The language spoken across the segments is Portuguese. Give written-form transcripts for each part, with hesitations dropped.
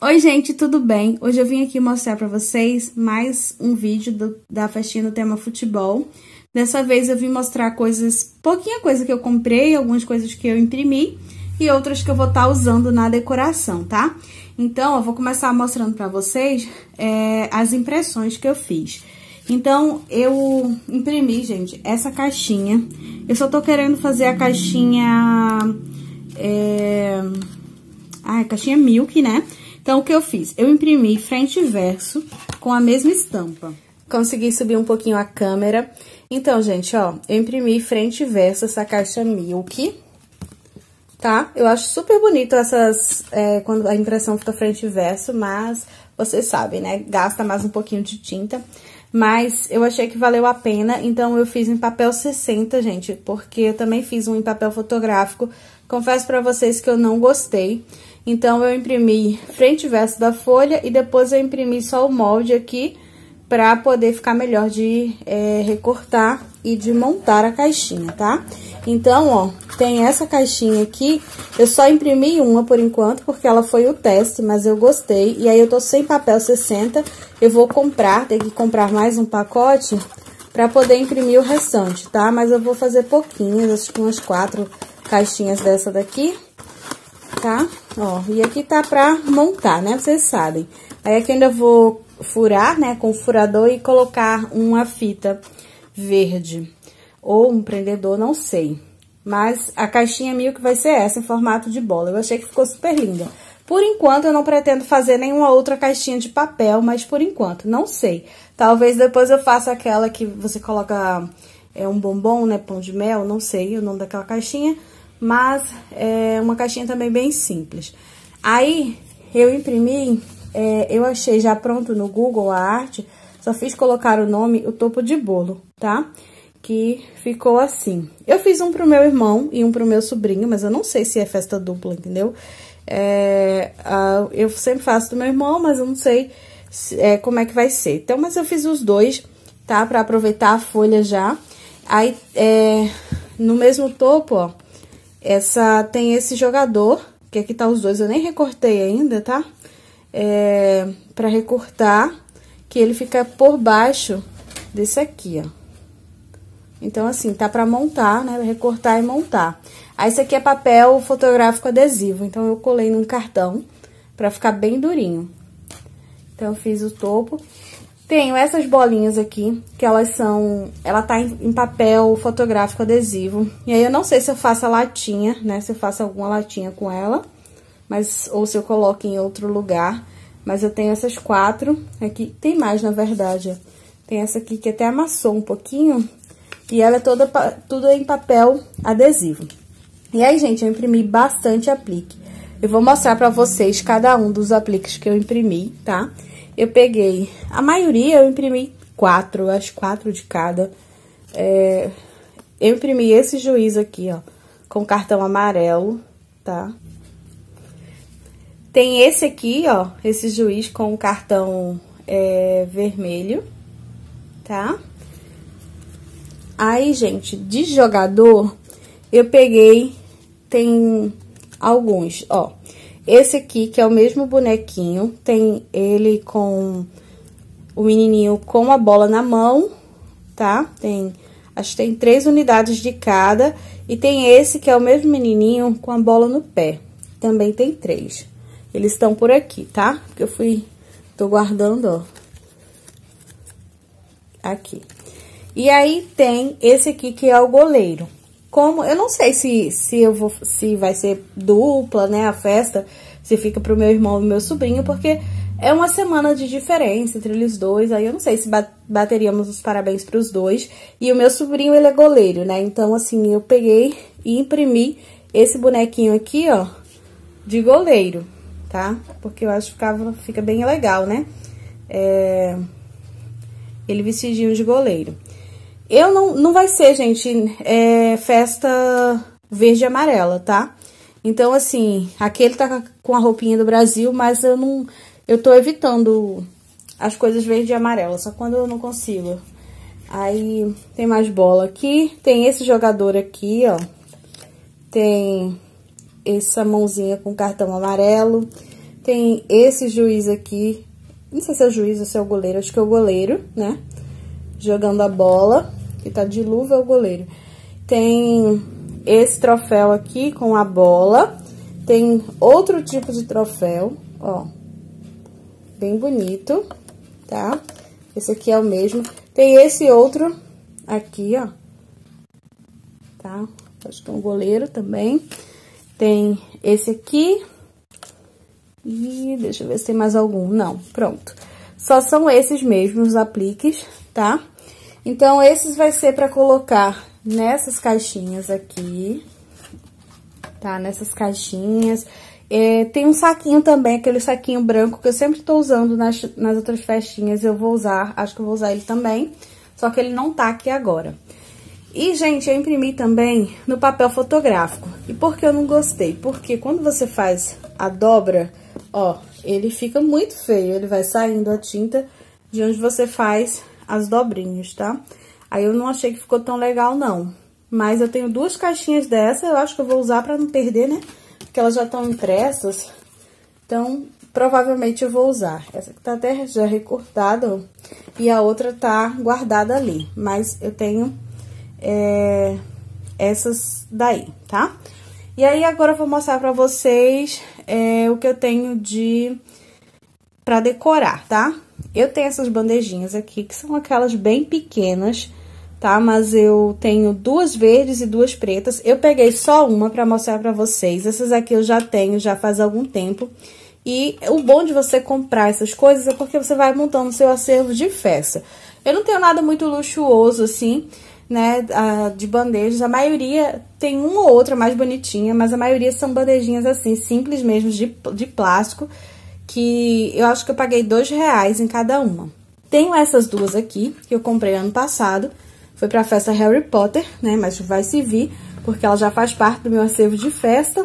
Oi, gente, tudo bem? Hoje eu vim aqui mostrar pra vocês mais um vídeo da festinha do tema futebol. Dessa vez eu vim mostrar pouquinha coisa que eu comprei, algumas coisas que eu imprimi e outras que eu vou estar usando na decoração, tá? Então, eu vou começar mostrando pra vocês as impressões que eu fiz. Então, eu imprimi, gente, essa caixinha. Eu só tô querendo fazer a caixinha... caixinha Milk, né? Então, o que eu fiz? Eu imprimi frente e verso com a mesma estampa. Consegui subir um pouquinho a câmera. Então, gente, ó, eu imprimi frente e verso essa caixa Milk, tá? Eu acho super bonito quando a impressão fica frente e verso, mas vocês sabem, né? Gasta mais um pouquinho de tinta. Mas eu achei que valeu a pena, então eu fiz em papel 60, gente, porque eu também fiz um em papel fotográfico. Confesso pra vocês que eu não gostei. Então, eu imprimi frente e verso da folha e depois eu imprimi só o molde aqui pra poder ficar melhor de recortar e de montar a caixinha, tá? Então, ó, tem essa caixinha aqui, eu só imprimi uma por enquanto, porque ela foi o teste, mas eu gostei. E aí, eu tô sem papel 60, eu vou ter que comprar mais um pacote pra poder imprimir o restante, tá? Mas eu vou fazer pouquinhas, acho que umas 4 caixinhas dessa daqui, tá? Ó, e aqui tá pra montar, né? Vocês sabem. Aí, aqui ainda vou furar, né, com o furador e colocar uma fita verde ou um prendedor, não sei. Mas a caixinha Milk vai ser essa, em formato de bola. Eu achei que ficou super linda. Por enquanto, eu não pretendo fazer nenhuma outra caixinha de papel, mas por enquanto, não sei. Talvez depois eu faça aquela que você coloca um bombom, né, pão de mel, não sei o nome daquela caixinha. Mas é uma caixinha também bem simples. Aí, eu imprimi, eu achei já pronto no Google a arte, só fiz colocar o nome, o topo de bolo, tá? Que ficou assim. Eu fiz um pro meu irmão e um pro meu sobrinho, mas eu não sei se é festa dupla, entendeu? Eu sempre faço do meu irmão, mas eu não sei como é que vai ser. Então, mas eu fiz os dois, tá? Pra aproveitar a folha já. Aí, no mesmo topo, ó, tem esse jogador, que aqui tá os dois, eu nem recortei ainda, tá? Pra recortar, que ele fica por baixo desse aqui, ó. Então, assim, tá pra montar, né? Recortar e montar. Aí, esse aqui é papel fotográfico adesivo, então eu colei num cartão pra ficar bem durinho. Então, eu fiz o topo. Tenho essas bolinhas aqui, que ela tá em papel fotográfico adesivo. E aí, eu não sei se eu faço a latinha, né? Se eu faço alguma latinha com ela, ou se eu coloco em outro lugar. Mas eu tenho essas 4 aqui. Tem mais, na verdade, ó. Tem essa aqui que até amassou um pouquinho. E ela é tudo em papel adesivo. E aí, gente, eu imprimi bastante aplique. Eu vou mostrar pra vocês cada um dos apliques que eu imprimi, tá? Eu peguei, a maioria eu imprimi 4, acho 4 de cada. Eu imprimi esse juiz aqui, ó, com cartão amarelo, tá? Tem esse aqui, ó, esse juiz com cartão vermelho, tá? Aí, gente, de jogador, eu peguei, tem alguns, ó. Esse aqui, que é o mesmo bonequinho, tem ele com o menininho com a bola na mão, tá? Acho que tem 3 unidades de cada. E tem esse, que é o mesmo menininho com a bola no pé. Também tem 3. Eles estão por aqui, tá? Porque tô guardando, ó. Aqui. E aí, tem esse aqui, que é o goleiro. Eu não sei se vai ser dupla, né, a festa, se fica pro meu irmão e meu sobrinho, porque é uma semana de diferença entre eles dois, aí eu não sei se bateríamos os parabéns pros dois. E o meu sobrinho, ele é goleiro, né, então, assim, eu peguei e imprimi esse bonequinho aqui, ó, de goleiro, tá? Porque eu acho que fica bem legal, né, ele vestidinho de goleiro. Não vai ser, gente, festa verde e amarela, tá? Então, assim, aqui ele tá com a roupinha do Brasil, mas eu tô evitando as coisas verde e amarela, só quando eu não consigo. Aí, tem mais bola aqui, tem esse jogador aqui, ó. Tem essa mãozinha com cartão amarelo. Tem esse juiz aqui, não sei se é o juiz ou se é o goleiro, acho que é o goleiro, né? Jogando a bola, que tá de luva é o goleiro. Tem esse troféu aqui com a bola. Tem outro tipo de troféu, ó. Bem bonito, tá? Esse aqui é o mesmo. Tem esse outro aqui, ó. Tá? Acho que é um goleiro também. Tem esse aqui. E deixa eu ver se tem mais algum. Não, pronto. Só são esses mesmos os apliques, tá? Então, esses vai ser pra colocar nessas caixinhas aqui, tá? Nessas caixinhas. Tem um saquinho também, aquele saquinho branco que eu sempre tô usando nas outras festinhas. Eu vou usar, acho que eu vou usar ele também, só que ele não tá aqui agora. E, gente, eu imprimi também no papel fotográfico. E por que eu não gostei? Porque quando você faz a dobra, ó, ele fica muito feio. Ele vai saindo a tinta de onde você faz as dobrinhas, tá? Aí eu não achei que ficou tão legal, não. Mas eu tenho duas caixinhas dessa, eu acho que eu vou usar pra não perder, né? Porque elas já estão impressas. Então, provavelmente eu vou usar. Essa aqui tá até já recortada, ó, e a outra tá guardada ali. Mas eu tenho essas daí, tá? E aí, agora eu vou mostrar pra vocês o que eu tenho pra decorar, tá? Eu tenho essas bandejinhas aqui, que são aquelas bem pequenas, tá? Mas eu tenho duas verdes e duas pretas. Eu peguei só uma pra mostrar pra vocês. Essas aqui eu já tenho, já faz algum tempo. E o bom de você comprar essas coisas é porque você vai montando seu acervo de festa. Eu não tenho nada muito luxuoso, assim, né, de bandejas. A maioria tem uma ou outra mais bonitinha, mas a maioria são bandejinhas assim, simples mesmo, de plástico, que eu acho que eu paguei R$2 em cada uma. Tenho essas duas aqui, que eu comprei ano passado, foi pra festa Harry Potter, né, mas vai se vir, porque ela já faz parte do meu acervo de festa,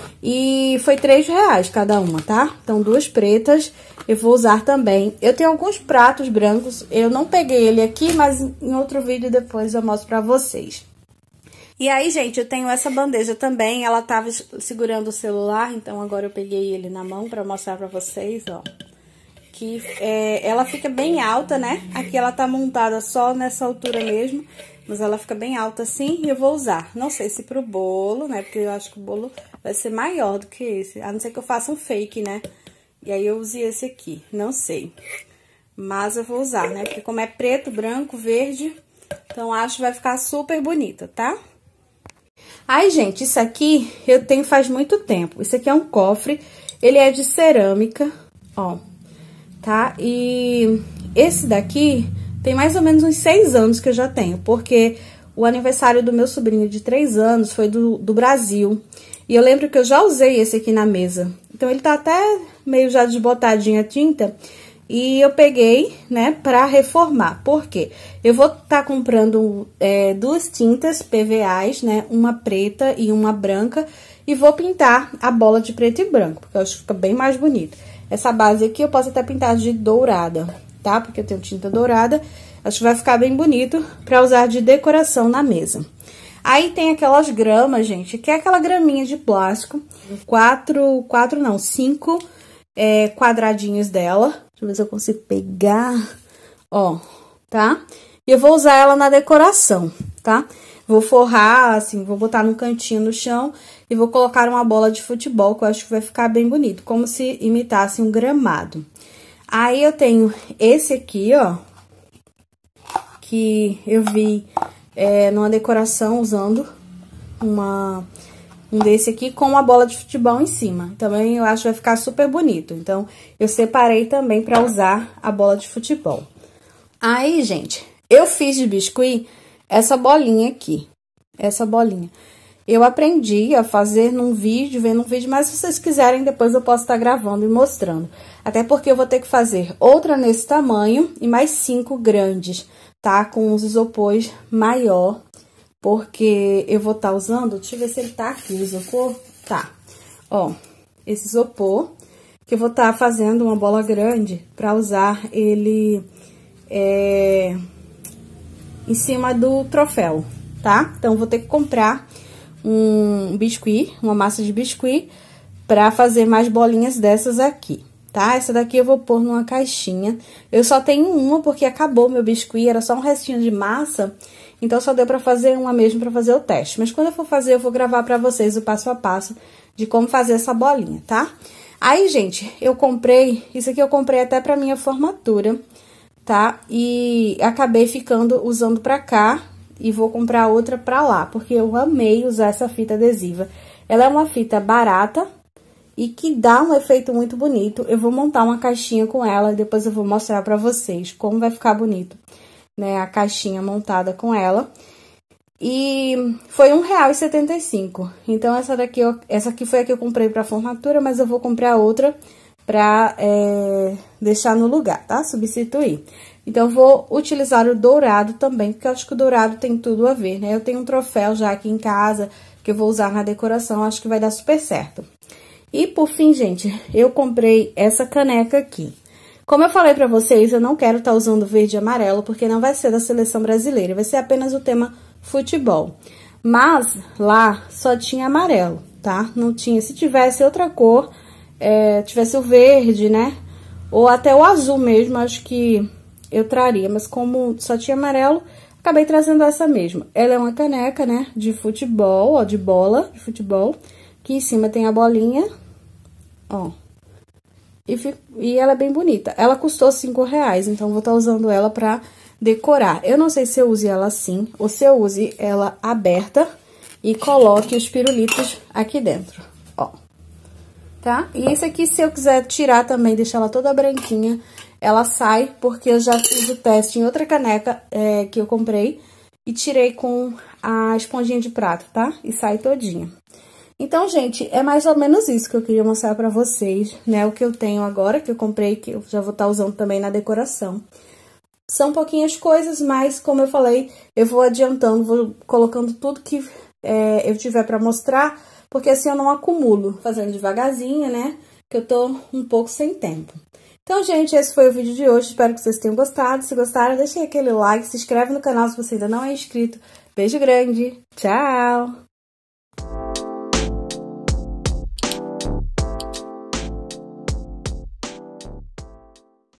e foi R$3 cada uma, tá? Então, duas pretas, eu vou usar também. Eu tenho alguns pratos brancos, eu não peguei ele aqui, mas em outro vídeo depois eu mostro pra vocês. E aí, gente, eu tenho essa bandeja também, ela tava segurando o celular, então agora eu peguei ele na mão pra mostrar pra vocês, ó. Que ela fica bem alta, né? Aqui ela tá montada só nessa altura mesmo, mas ela fica bem alta assim e eu vou usar. Não sei se pro bolo, né? Porque eu acho que o bolo vai ser maior do que esse, a não ser que eu faça um fake, né? E aí eu use esse aqui, não sei. Mas eu vou usar, né? Porque como é preto, branco, verde, então acho que vai ficar super bonita, tá? Aí, gente, isso aqui eu tenho faz muito tempo. Isso aqui é um cofre, ele é de cerâmica, ó, tá? E esse daqui tem mais ou menos uns 6 anos que eu já tenho, porque o aniversário do meu sobrinho de 3 anos foi do Brasil. E eu lembro que eu já usei esse aqui na mesa. Então, ele tá até meio já desbotadinho a tinta. E eu peguei, né, pra reformar. Por quê? Eu vou tá comprando duas tintas PVAs, né, uma preta e uma branca. E vou pintar a bola de preto e branco, porque eu acho que fica bem mais bonito. Essa base aqui eu posso até pintar de dourada, tá? Porque eu tenho tinta dourada. Acho que vai ficar bem bonito pra usar de decoração na mesa. Aí tem aquelas gramas, gente, que é aquela graminha de plástico. 5 quadradinhos dela. Deixa eu ver se eu consigo pegar. Ó, tá? E eu vou usar ela na decoração, tá? Vou forrar, assim, vou botar num cantinho no chão e vou colocar uma bola de futebol, que eu acho que vai ficar bem bonito, como se imitasse um gramado. Aí eu tenho esse aqui, ó, que eu vi numa decoração usando um desse aqui com uma bola de futebol em cima. Também eu acho que vai ficar super bonito. Então, eu separei também pra usar a bola de futebol. Aí, gente, eu fiz de biscuit essa bolinha aqui. Essa bolinha. Eu aprendi a fazer vendo um vídeo, mas se vocês quiserem, depois eu posso estar gravando e mostrando. Até porque eu vou ter que fazer outra nesse tamanho e mais 5 grandes, tá? Com os isopores maior. Porque eu vou estar usando, deixa eu ver se ele tá aqui, o isopor. Tá. Ó, esse isopor, que eu vou estar fazendo uma bola grande pra usar ele em cima do troféu, tá? Então, vou ter que comprar um biscuit, uma massa de biscuit, pra fazer mais bolinhas dessas aqui, tá? Essa daqui eu vou pôr numa caixinha. Eu só tenho uma porque acabou meu biscuit, era só um restinho de massa, então só deu pra fazer uma mesmo pra fazer o teste. Mas quando eu for fazer, eu vou gravar pra vocês o passo a passo de como fazer essa bolinha, tá? Aí, gente, eu comprei, isso aqui eu comprei até pra minha formatura, tá? E acabei usando pra cá e vou comprar outra pra lá, porque eu amei usar essa fita adesiva. Ela é uma fita barata e que dá um efeito muito bonito. Eu vou montar uma caixinha com ela e depois eu vou mostrar pra vocês como vai ficar bonito, né? A caixinha montada com ela. E foi R$1,75. Então, essa aqui foi a que eu comprei pra formatura, mas eu vou comprar outra pra deixar no lugar, tá? Substituir. Então, eu vou utilizar o dourado também, porque eu acho que o dourado tem tudo a ver, né? Eu tenho um troféu já aqui em casa, que eu vou usar na decoração, acho que vai dar super certo. E, por fim, gente, eu comprei essa caneca aqui. Como eu falei pra vocês, eu não quero estar usando verde e amarelo, porque não vai ser da seleção brasileira, vai ser apenas o tema futebol. Mas, lá, só tinha amarelo, tá? Não tinha, se tivesse outra cor, tivesse o verde, né? Ou até o azul mesmo, acho que eu traria. Mas como só tinha amarelo, acabei trazendo essa mesmo. Ela é uma caneca, né? De futebol, ó, de bola de futebol. Aqui em cima tem a bolinha, ó. E ela é bem bonita. Ela custou R$5, então vou estar usando ela pra decorar. Eu não sei se eu use ela assim, ou se eu use ela aberta e coloque os pirulitos aqui dentro, ó. Tá? E isso aqui, se eu quiser tirar também, deixar ela toda branquinha, ela sai, porque eu já fiz o teste em outra caneca que eu comprei e tirei com a esponjinha de prato, tá? E sai todinha. Então, gente, é mais ou menos isso que eu queria mostrar pra vocês, né? O que eu tenho agora, que eu comprei, que eu já vou estar usando também na decoração. São pouquinhas coisas, mas, como eu falei, eu vou adiantando, vou colocando tudo que eu tiver pra mostrar, porque assim eu não acumulo, fazendo devagarzinho, né? Que eu tô um pouco sem tempo. Então, gente, esse foi o vídeo de hoje, espero que vocês tenham gostado. Se gostaram, deixem aquele like, se inscreve no canal se você ainda não é inscrito. Beijo grande, tchau!